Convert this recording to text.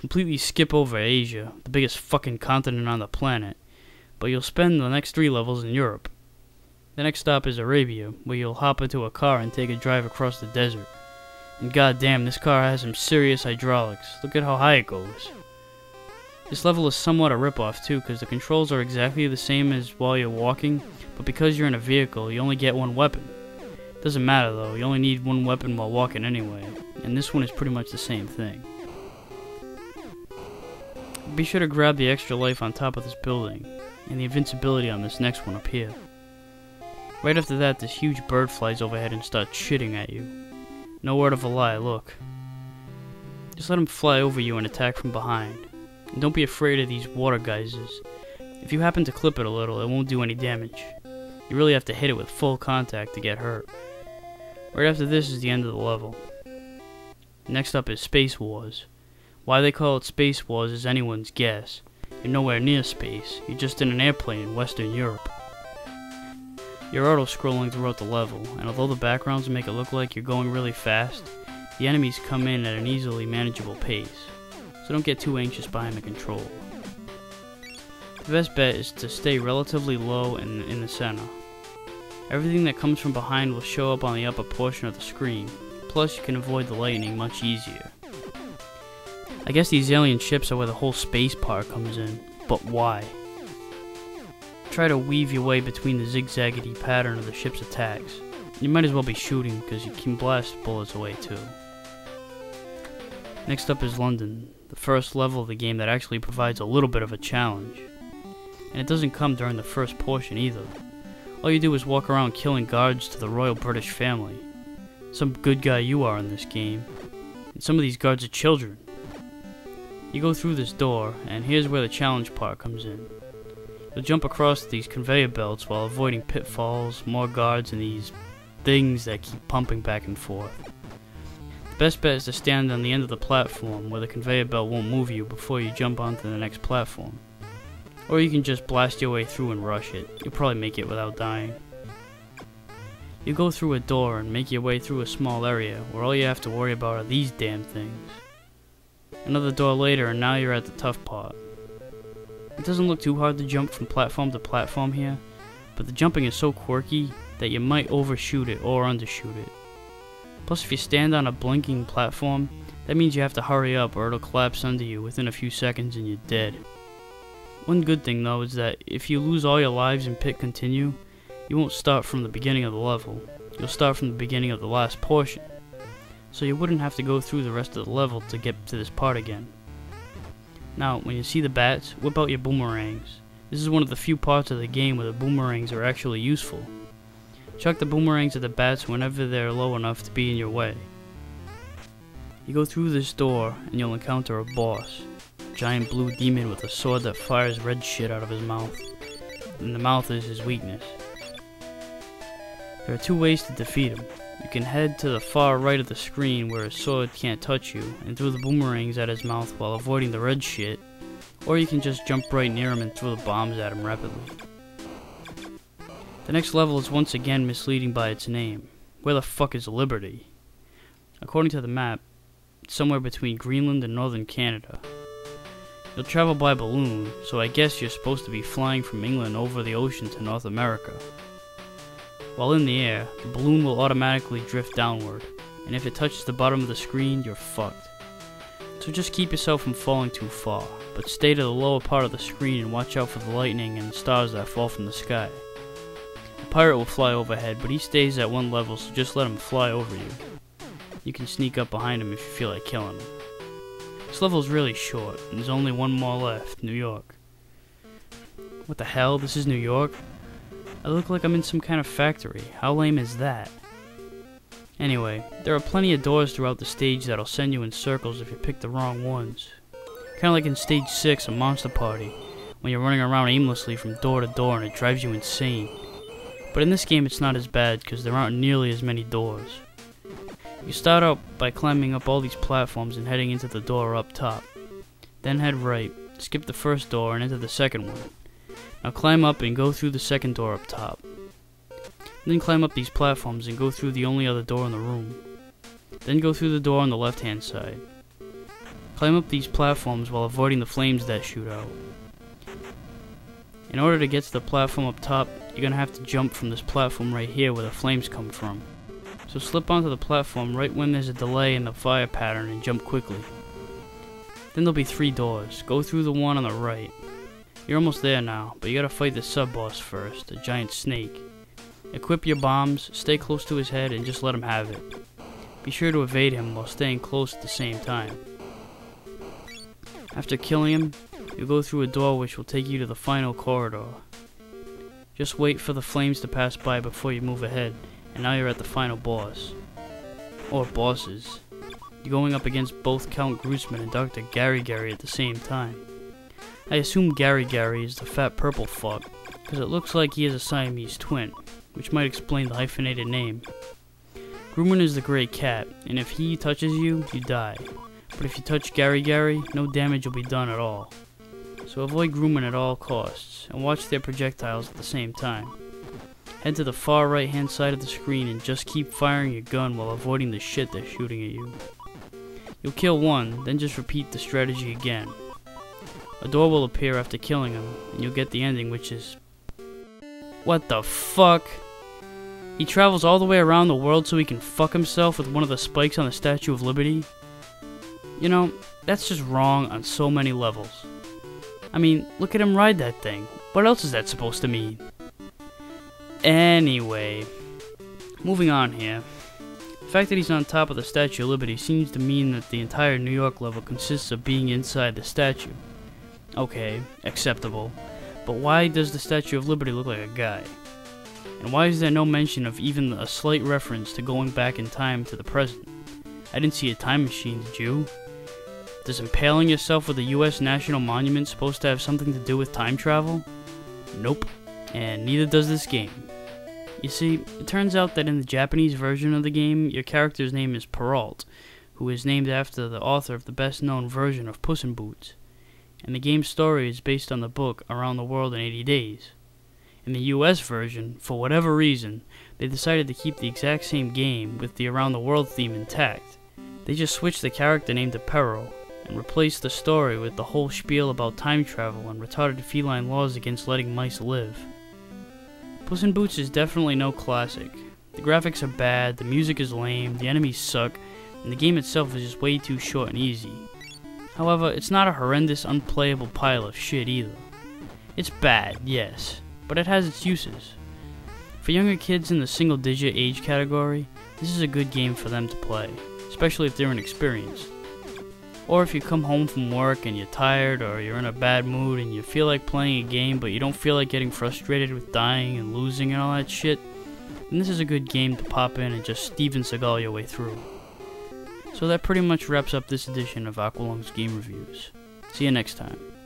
completely skip over Asia, the biggest fucking continent on the planet, but you'll spend the next 3 levels in Europe. The next stop is Arabia, where you'll hop into a car and take a drive across the desert. And goddamn, this car has some serious hydraulics. Look at how high it goes. This level is somewhat a ripoff too, because the controls are exactly the same as while you're walking, but because you're in a vehicle, you only get one weapon. Doesn't matter though, you only need one weapon while walking anyway, and this one is pretty much the same thing. Be sure to grab the extra life on top of this building, and the invincibility on this next one up here. Right after that, this huge bird flies overhead and starts shitting at you. No word of a lie, look. Just let him fly over you and attack from behind. And don't be afraid of these water geysers. If you happen to clip it a little, it won't do any damage. You really have to hit it with full contact to get hurt. Right after this is the end of the level. Next up is Space Wars. Why they call it Space Wars is anyone's guess. You're nowhere near space, you're just in an airplane in Western Europe. You're auto-scrolling throughout the level, and although the backgrounds make it look like you're going really fast, the enemies come in at an easily manageable pace, so don't get too anxious behind the control. The best bet is to stay relatively low and in the center. Everything that comes from behind will show up on the upper portion of the screen, plus you can avoid the lightning much easier. I guess these alien ships are where the whole space part comes in, but why? Try to weave your way between the zigzaggedy pattern of the ship's attacks. You might as well be shooting, because you can blast bullets away too. Next up is London, the first level of the game that actually provides a little bit of a challenge. And it doesn't come during the first portion either. All you do is walk around killing guards to the Royal British family. Some good guy you are in this game. And some of these guards are children. You go through this door, and here's where the challenge part comes in. You'll jump across these conveyor belts while avoiding pitfalls, more guards, and these things that keep pumping back and forth. The best bet is to stand on the end of the platform where the conveyor belt won't move you before you jump onto the next platform. Or you can just blast your way through and rush it. You'll probably make it without dying. You go through a door and make your way through a small area where all you have to worry about are these damn things. Another door later and now you're at the tough part. It doesn't look too hard to jump from platform to platform here, but the jumping is so quirky that you might overshoot it or undershoot it. Plus if you stand on a blinking platform, that means you have to hurry up or it'll collapse under you within a few seconds and you're dead. One good thing though is that if you lose all your lives and pick continue, you won't start from the beginning of the level, you'll start from the beginning of the last portion. So you wouldn't have to go through the rest of the level to get to this part again. Now, when you see the bats, whip out your boomerangs. This is one of the few parts of the game where the boomerangs are actually useful. Chuck the boomerangs at the bats whenever they're low enough to be in your way. You go through this door and you'll encounter a boss. A giant blue demon with a sword that fires red shit out of his mouth. And the mouth is his weakness. There are 2 ways to defeat him. You can head to the far right of the screen where his sword can't touch you and throw the boomerangs at his mouth while avoiding the red shit, or you can just jump right near him and throw the bombs at him rapidly. The next level is once again misleading by its name. Where the fuck is Liberty? According to the map, it's somewhere between Greenland and northern Canada. You'll travel by balloon, so I guess you're supposed to be flying from England over the ocean to North America. While in the air, the balloon will automatically drift downward, and if it touches the bottom of the screen, you're fucked. So just keep yourself from falling too far, but stay to the lower part of the screen and watch out for the lightning and stars that fall from the sky. The pirate will fly overhead, but he stays at one level, so just let him fly over you. You can sneak up behind him if you feel like killing him. This level is really short, and there's only one more left, New York. What the hell, this is New York? I look like I'm in some kind of factory. How lame is that? Anyway, there are plenty of doors throughout the stage that'll send you in circles if you pick the wrong ones. Kinda like in stage 6 of Monster Party, when you're running around aimlessly from door to door and it drives you insane. But in this game it's not as bad because there aren't nearly as many doors. You start out by climbing up all these platforms and heading into the door up top. Then head right, skip the first door and enter the second one. Now climb up and go through the second door up top. Then climb up these platforms and go through the only other door in the room. Then go through the door on the left hand side. Climb up these platforms while avoiding the flames that shoot out. In order to get to the platform up top, you're gonna have to jump from this platform right here where the flames come from. So slip onto the platform right when there's a delay in the fire pattern and jump quickly. Then there'll be 3 doors. Go through the one on the right. You're almost there now, but you gotta fight the sub-boss first, a giant snake. Equip your bombs, stay close to his head, and just let him have it. Be sure to evade him while staying close at the same time. After killing him, you'll go through a door which will take you to the final corridor. Just wait for the flames to pass by before you move ahead, and now you're at the final boss. Or bosses. You're going up against both Count Groosman and Dr. Gary Gary at the same time. I assume Gary Gary is the fat purple fuck, because it looks like he is a Siamese twin, which might explain the hyphenated name. Grumman is the gray cat, and if he touches you, you die. But if you touch Gary Gary, no damage will be done at all. So avoid Grumman at all costs, and watch their projectiles at the same time. Head to the far right hand side of the screen and just keep firing your gun while avoiding the shit they're shooting at you. You'll kill one, then just repeat the strategy again. A door will appear after killing him, and you'll get the ending, which is... What the fuck? He travels all the way around the world so he can fuck himself with one of the spikes on the Statue of Liberty? You know, that's just wrong on so many levels. I mean, look at him ride that thing. What else is that supposed to mean? Anyway, moving on here. The fact that he's on top of the Statue of Liberty seems to mean that the entire New York level consists of being inside the statue. Okay, acceptable. But why does the Statue of Liberty look like a guy? And why is there no mention of even a slight reference to going back in time to the present? I didn't see a time machine, did you? Does impaling yourself with a US national monument supposed to have something to do with time travel? Nope. And neither does this game. You see, it turns out that in the Japanese version of the game, your character's name is Perrault, who is named after the author of the best-known version of Puss in Boots. And the game's story is based on the book Around the World in 80 Days. In the US version, for whatever reason, they decided to keep the exact same game with the Around the World theme intact. They just switched the character name to Perro, and replaced the story with the whole spiel about time travel and retarded feline laws against letting mice live. Puss in Boots is definitely no classic. The graphics are bad, the music is lame, the enemies suck, and the game itself is just way too short and easy. However, it's not a horrendous, unplayable pile of shit either. It's bad, yes, but it has its uses. For younger kids in the single-digit age category, this is a good game for them to play, especially if they're inexperienced. Or if you come home from work and you're tired, or you're in a bad mood and you feel like playing a game but you don't feel like getting frustrated with dying and losing and all that shit, then this is a good game to pop in and just Steven Seagal your way through. So that pretty much wraps up this edition of Aqualung's Game Reviews. See you next time.